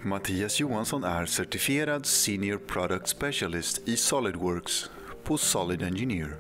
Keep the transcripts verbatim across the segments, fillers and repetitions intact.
Mattias Johansson är certifierad Senior Product Specialist i SolidWorks på Solid Engineer.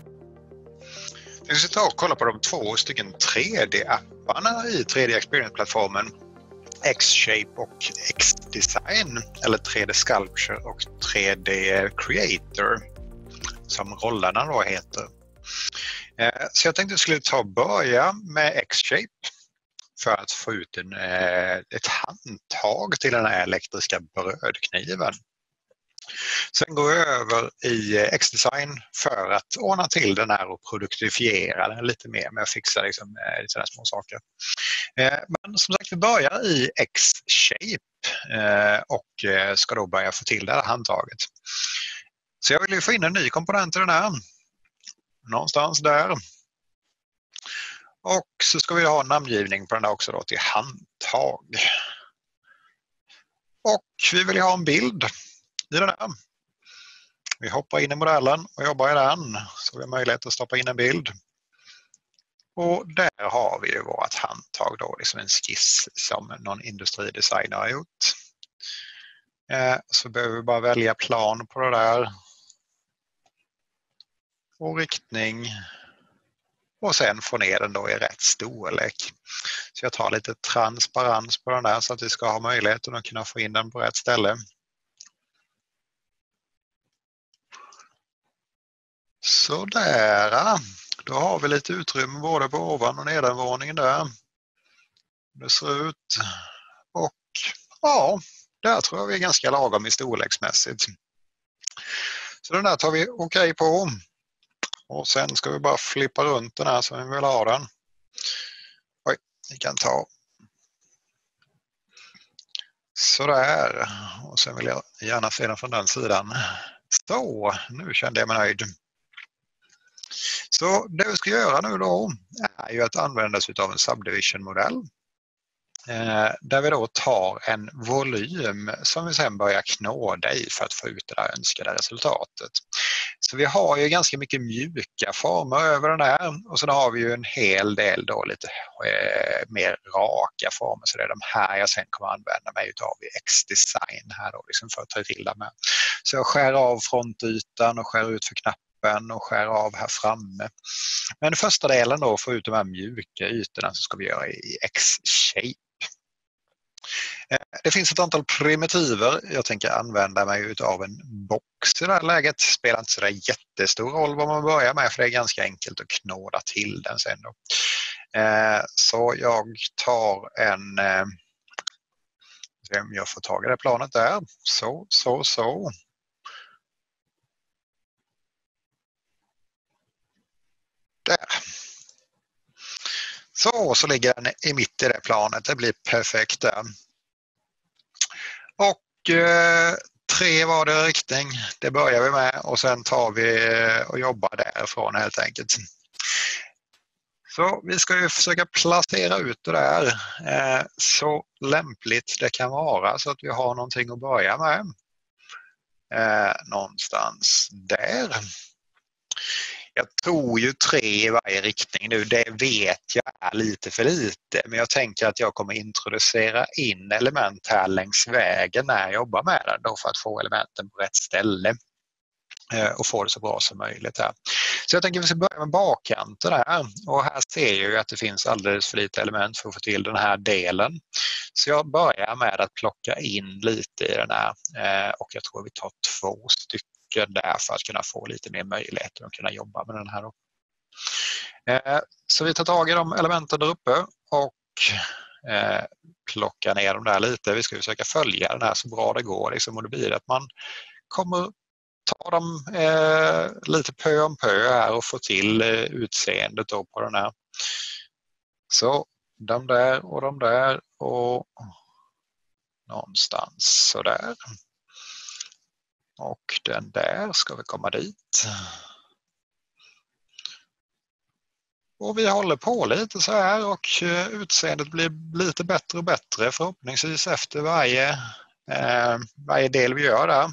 Vi ska ta och kolla på de två stycken tre D-apparna i tre D Experience-plattformen. X-Shape och X-Design, eller tre D Sculpture och tre D Creator, som rollerna då heter. Så jag tänkte att jag skulle ta och börja med X-Shape för att få ut en, ett handtag till den här elektriska brödkniven. Sen går jag över i X-Design för att ordna till den här och produktifiera den lite mer med att fixa liksom, lite sådana små saker. Men som sagt, vi börjar i X-Shape och ska då börja få till det här handtaget. Så jag vill ju få in en ny komponent i den här. Någonstans där. Och så ska vi ha en namngivning på den där också då till handtag. Och vi vill ha en bild i den här. Vi hoppar in i modellen och jobbar i den så vi har möjlighet att stoppa in en bild. Och där har vi ju vårt handtag då, liksom en skiss som någon industridesigner har gjort. Så behöver vi bara välja plan på det där. Och riktning. Och sen få ner den då i rätt storlek. Så jag tar lite transparens på den där så att vi ska ha möjligheten att kunna få in den på rätt ställe. Så där. Då har vi lite utrymme både på ovan- och nedanvåningen där. Det ser ut. Och ja, där tror jag vi är ganska lagom i storleksmässigt. Så den där tar vi okej på. Och sen ska vi bara flippa runt den här som vi vill ha den. Oj, vi kan ta. Sådär. Och sen vill jag gärna se den från den sidan. Så, nu kände jag mig nöjd. Så det vi ska göra nu då är ju att använda oss av en subdivision-modell. Eh, där vi då tar en volym som vi sen börjar knåda i för att få ut det där önskade resultatet. Så vi har ju ganska mycket mjuka former över den här och sen har vi ju en hel del då lite eh, mer raka former, så det är de här jag sen kommer använda mig utav i X-Design här då liksom för att ta till det med. Så jag skär av frontytan och skär ut för knappen och skär av här framme. Men första delen då, för ut de här mjuka ytorna, så ska vi göra i X-Shape. Det finns ett antal primitiver. Jag tänker använda mig av en box i det här läget. Det spelar inte så där jättestor roll vad man börjar med, för det är ganska enkelt att knåda till den sen då. Så jag tar en... Jag får tag i det planet där. Så, så, så. Där. Så, så ligger den i mitt i det planet. Det blir perfekt där. Och eh, tre var det riktning. Det börjar vi med och sen tar vi och jobbar därifrån helt enkelt. Så vi ska ju försöka placera ut det där eh, så lämpligt det kan vara så att vi har någonting att börja med. Eh, någonstans där. Jag tror ju tre i varje riktning nu, det vet jag är lite för lite, men jag tänker att jag kommer introducera in element här längs vägen när jag jobbar med den då, för att få elementen på rätt ställe och få det så bra som möjligt här. Så jag tänker att vi ska börja med bakkanten här, och här ser jag ju att det finns alldeles för lite element för att få till den här delen. Så jag börjar med att plocka in lite i den här och jag tror vi tar två stycken där för att kunna få lite mer möjligheter att kunna jobba med den här då. Så vi tar tag i de elementen där uppe och plockar ner dem där lite. Vi ska försöka följa den här så bra det går liksom, och det blir att man kommer ta dem eh, lite pö om pö här och få till eh, utseendet då på den här. Så de där och de där och någonstans så där. Och den där ska vi komma dit. Och vi håller på lite så här och utseendet blir lite bättre och bättre förhoppningsvis efter varje, eh, varje del vi gör där.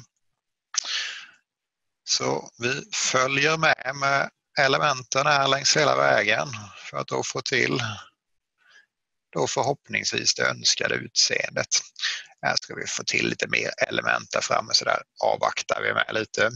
Så vi följer med med elementen här längs hela vägen för att då få till då förhoppningsvis det önskade utseendet. Här ska vi få till lite mer element där framme, så där avvaktar vi med lite.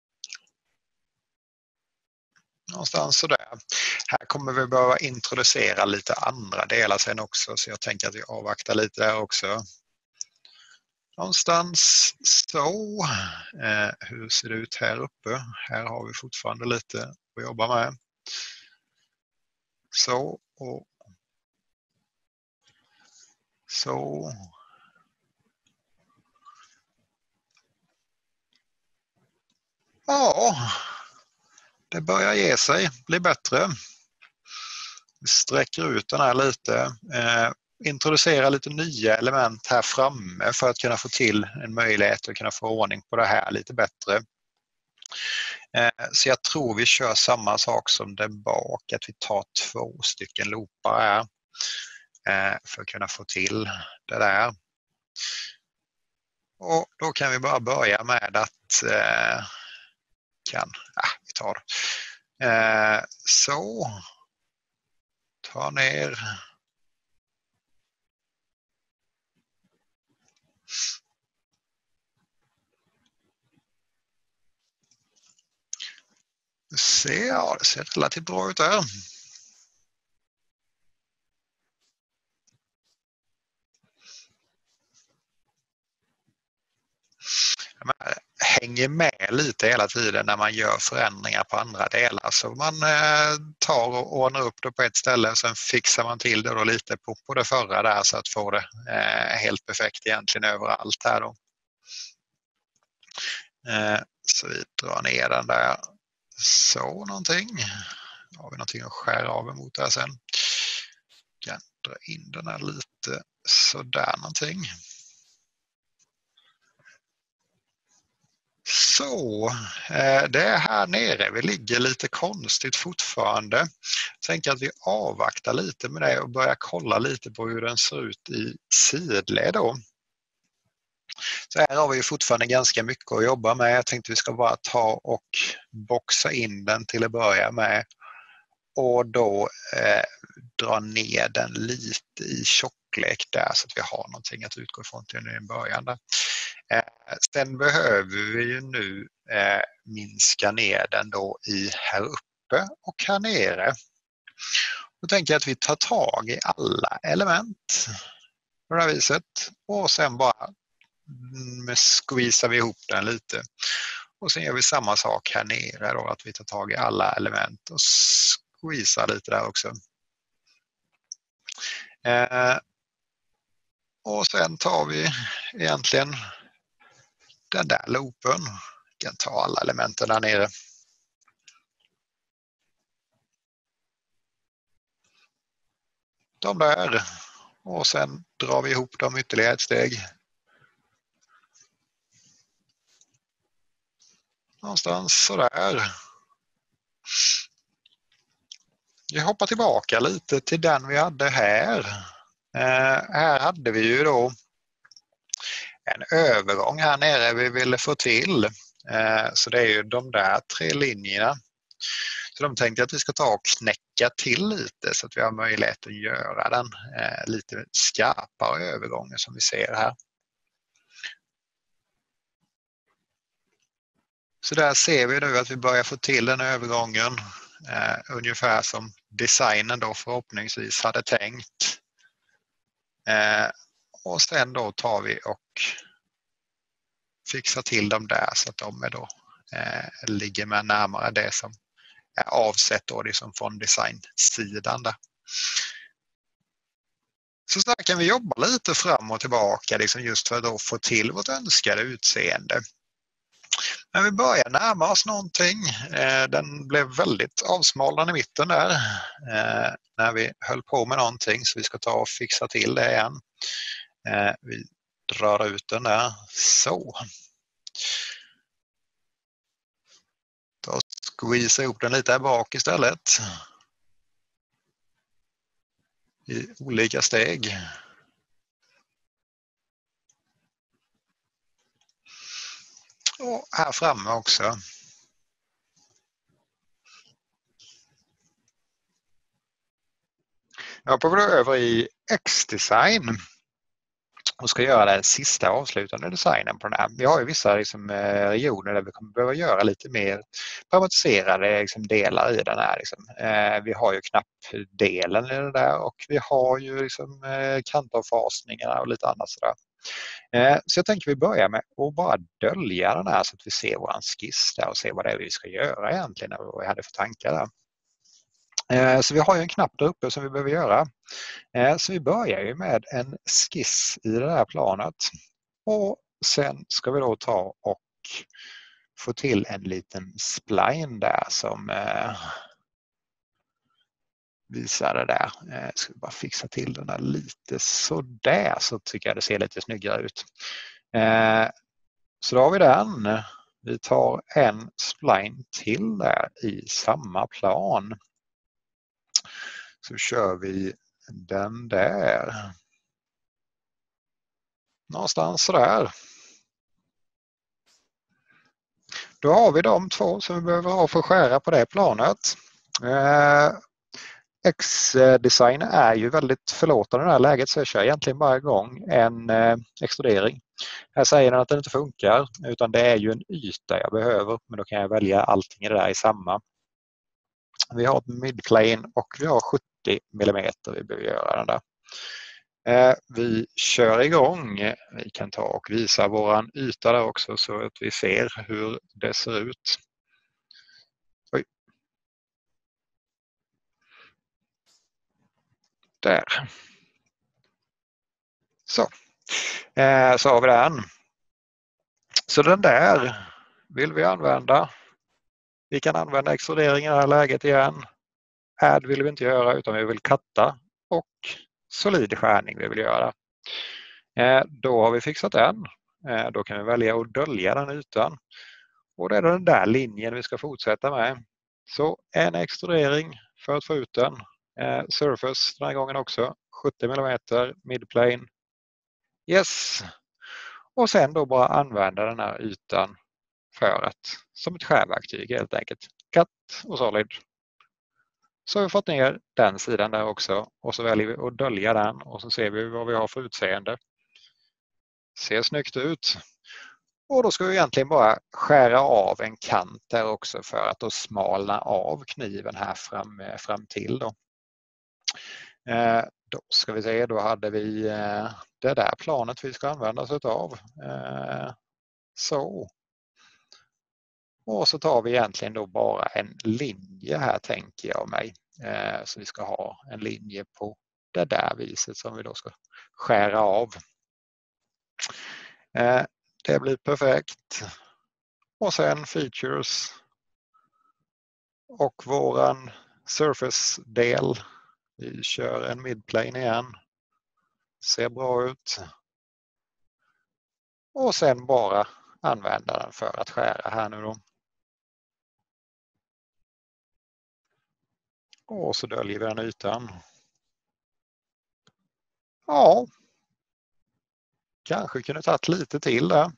Någonstans sådär. Här kommer vi behöva introducera lite andra delar sen också, så jag tänker att vi avvaktar lite där också. Någonstans så. Eh, hur ser det ut här uppe? Här har vi fortfarande lite att jobba med. Så och så. Ja, det börjar ge sig, bli bättre. Vi sträcker ut den här lite. Eh, introducera lite nya element här framme för att kunna få till en möjlighet att kunna få ordning på det här lite bättre. Eh, så jag tror vi kör samma sak som där bak, att vi tar två stycken loopar här eh, för att kunna få till det där. Och då kan vi bara börja med att eh, kan, ah, vi tar det. Eh, så ta ner. Se, ja, det ser relativt bra ut där. Man hänger med lite hela tiden när man gör förändringar på andra delar. Så man eh, tar och ordnar upp det på ett ställe och sen fixar man till det då lite på, på det förra där så att få det eh, helt perfekt egentligen överallt här då. Eh, så vi drar ner den där. Så någonting. Då har vi någonting att skära av emot där sen. Kan dra in den här lite sådär någonting. Så, eh, det är här nere. Vi ligger lite konstigt fortfarande. Jag tänker att vi avvaktar lite med det och börjar kolla lite på hur den ser ut i sidled då. Så här har vi fortfarande ganska mycket att jobba med. Jag tänkte att vi ska bara ta och boxa in den till att börja med. Och då eh, dra ner den lite i tjocklek där så att vi har någonting att utgå ifrån till en början där. Eh, sen behöver vi ju nu eh, minska ner den då i här uppe och här nere. Då tänker jag att vi tar tag i alla element på det här viset och sen bara squeezar vi ihop den lite. Och sen gör vi samma sak här nere då, att vi tar tag i alla element och squeezar lite där också. Eh, och sen tar vi egentligen den där loopen. Vi kan ta alla elementen där nere. De där. Och sen drar vi ihop dem ytterligare ett steg. Någonstans sådär. Vi hoppar tillbaka lite till den vi hade här. Eh, här hade vi ju då en övergång här nere vi ville få till. Eh, så det är ju de där tre linjerna. Så de tänkte att vi ska ta och knäcka till lite så att vi har möjlighet att göra den eh, lite skarpare övergången som vi ser här. Så där ser vi nu att vi börjar få till den övergången eh, ungefär som designen då förhoppningsvis hade tänkt. Eh, och sen då tar vi och fixar till dem där så att de är då, eh, ligger med närmare det som är avsett då, liksom från designsidan där. Så där kan vi jobba lite fram och tillbaka liksom just för att då få till vårt önskade utseende. Men vi börjar närma oss någonting. Eh, den blev väldigt avsmalnad i mitten där eh, när vi höll på med någonting, så vi ska ta och fixa till det igen. Eh, vi drar ut den där. Så. Då squeezar ihop den lite här bak istället. I olika steg. Och här framme också. Jag hoppar över i X-design. och ska göra den sista avslutande designen på den här. Vi har ju vissa liksom, regioner där vi kommer behöva göra lite mer parametriserade liksom, delar i den här. Liksom. Eh, vi har ju knappdelen i det där och vi har ju liksom, eh, kantavfasningarna och lite annat sådär. Eh, så jag tänker vi börjar med att bara dölja den här så att vi ser vår skiss där och ser vad det är vi ska göra egentligen och vad vi hade för tankar där. Så vi har ju en knapp där uppe som vi behöver göra. Så vi börjar ju med en skiss i det här planet. Och sen ska vi då ta och få till en liten spline där som visar det där. Jag ska bara fixa till den där lite så där så tycker jag det ser lite snyggare ut. Så då har vi den. Vi tar en spline till där i samma plan. Så kör vi den där. Någonstans där. Då har vi de två som vi behöver ha för att skära på det planet. Eh, X-design är ju väldigt förlåtande i det här läget så jag kör egentligen bara igång en eh, extrudering. Här säger den att den inte funkar utan det är ju en yta jag behöver men då kan jag välja allting i det där i samma. Vi har ett midplane och vi har sjuttio millimeter vi behöver göra den där. Eh, vi kör igång. Vi kan ta och visa våran yta där också så att vi ser hur det ser ut. Oj. Där. Så. Eh, så har vi den. Så den där vill vi använda. Vi kan använda extrudering i det här läget igen. Add vill vi inte göra utan vi vill katta och solid skärning vi vill göra. Eh, då har vi fixat den. Eh, då kan vi välja att dölja den ytan. Och det är den där linjen vi ska fortsätta med. Så en extrudering för att få ut den. Eh, surface den här gången också. sjuttio millimeter midplane. Yes. Och sen då bara använda den här ytan för att, som ett skärverktyg helt enkelt. Cut och solid. Så har vi fått ner den sidan där också och så väljer vi att dölja den och så ser vi vad vi har för utseende. Ser snyggt ut. Och då ska vi egentligen bara skära av en kant där också för att då smalna av kniven här fram, fram till. Då. Eh, då ska vi se, då hade vi eh, det där planet vi ska använda oss av. Eh, så. Och så tar vi egentligen då bara en linje här tänker jag mig. Eh, så vi ska ha en linje på det där viset som vi då ska skära av. Eh, det blir perfekt. Och sen features. Och våran surface-del. Vi kör en midplane igen. Ser bra ut. Och sen bara använda den för att skära här nu då. Och så döljer vi den ytan. Ja. Kanske kunde tagit lite till där.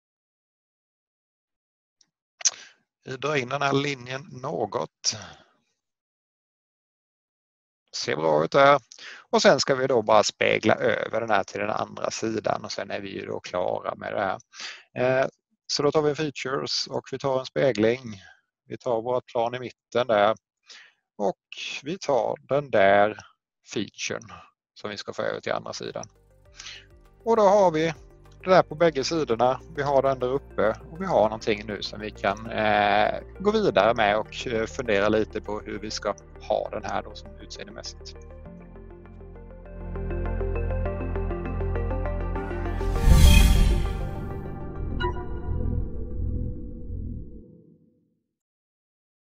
Vi drar in den här linjen något. Ser bra ut där. Och sen ska vi då bara spegla över den här till den andra sidan och sen är vi ju då klara med det här. Eh, så då tar vi features och vi tar en spegling. Vi tar vårt plan i mitten där. Och vi tar den där featuren som vi ska få över till andra sidan. Och då har vi det där på bägge sidorna. Vi har den där uppe och vi har någonting nu som vi kan eh, gå vidare med och fundera lite på hur vi ska ha den här då som utseendemässigt.